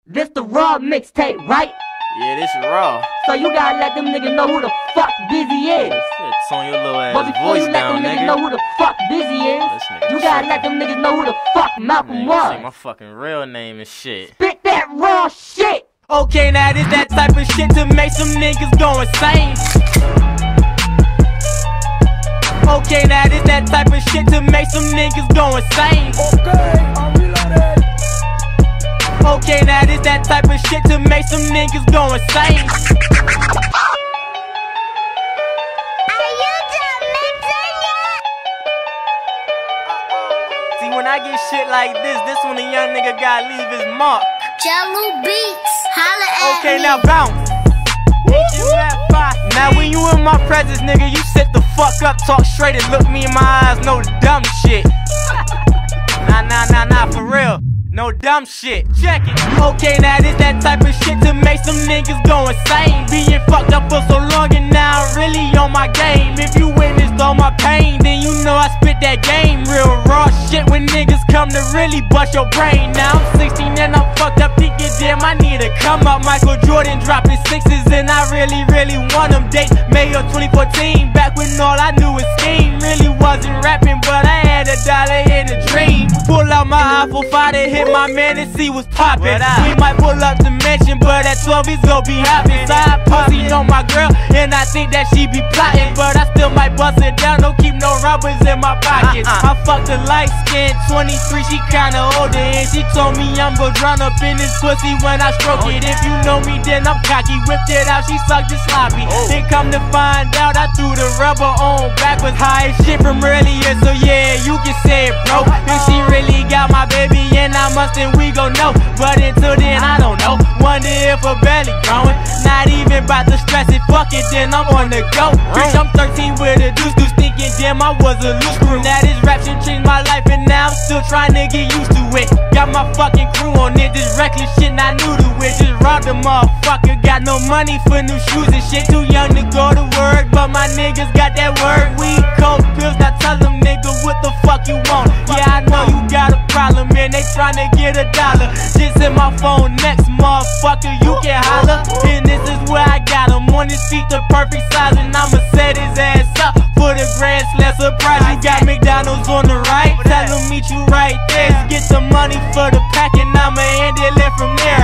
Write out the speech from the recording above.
This the raw mixtape, right? Yeah, this is raw. So you gotta let them niggas know who the fuck Busy is. It's on your little ass But before voice you let down, them niggas nigga. know who the fuck Busy is, you gotta let them niggas know who the fuck Malcolm was. Say my fucking real name and shit. Spit that raw shit. Okay, now this that type of shit to make some niggas go insane. Okay, now this that type of shit to make some niggas go insane. Okay, now this that type of shit to make some niggas go insane. See, when I get shit like this when a young nigga gotta leave his mark. Jello Beats, holla at Okay, me. now bounce. Now when you in my presence, nigga, you sit the fuck up, talk straight and look me in my eyes, no dumb shit. Nah, for real. No dumb shit, check it. Okay, now this that type of shit to make some niggas go insane. Being fucked up for so long and now I'm really on my game. If you witnessed all my pain, then you know I spit that game. Real raw shit when niggas come to really bust your brain. Now I'm 16 and I'm fucked up thinking damn I need to come up. Michael Jordan dropping sixes and I really want them dates. May of 2014, back when all I knew was scheme. Really wasn't rapping but I had $1 in a dream. Pull out my iPhone 5 to hit my man and see what's poppin'. We might pull up to mention, but at 12 he's gon' be hoppin'. Side pussy on my girl, and I think that she be plotting, but I still might bust it down. Don't keep no rubbers in my pockets. I fucked a light skin, 23, she kinda older, and she told me I'm gon' drown up in this pussy when I stroke it. If you know me, then I'm cocky. Whipped it out, she sucked it sloppy. Then come to find out, I threw the rubber on backwards. High as shit from earlier, so yeah, you can say it, bro. If she really got my baby, and I must, then we gon' know. But until then, I don't know. Wonder if her belly growing. Not even about to stress it, fuck it, then I'm on the go. Bitch, I'm 13 with a deuce, thinking damn I was a loose screw. Now this rap shit changed my life, and now I'm still trying to get used to it. Got my fucking crew on it, this reckless shit not new to it. Just robbed a motherfucker, got no money for new shoes and shit. Too young to go to work, but my niggas got that word. Weed, coke, pills, now tell them nigga what the fuck you want. Yeah, I know you got a problem, man, they tryna get $1. Just hit my phone next, motherfucker, you can holler. And this is where I got him, on his feet the perfect size, and I'ma set his ass up for the grand slam surprise. You got McDonald's on the right, tell him meet you right there. Get the money for the pack and I'ma handle it from there.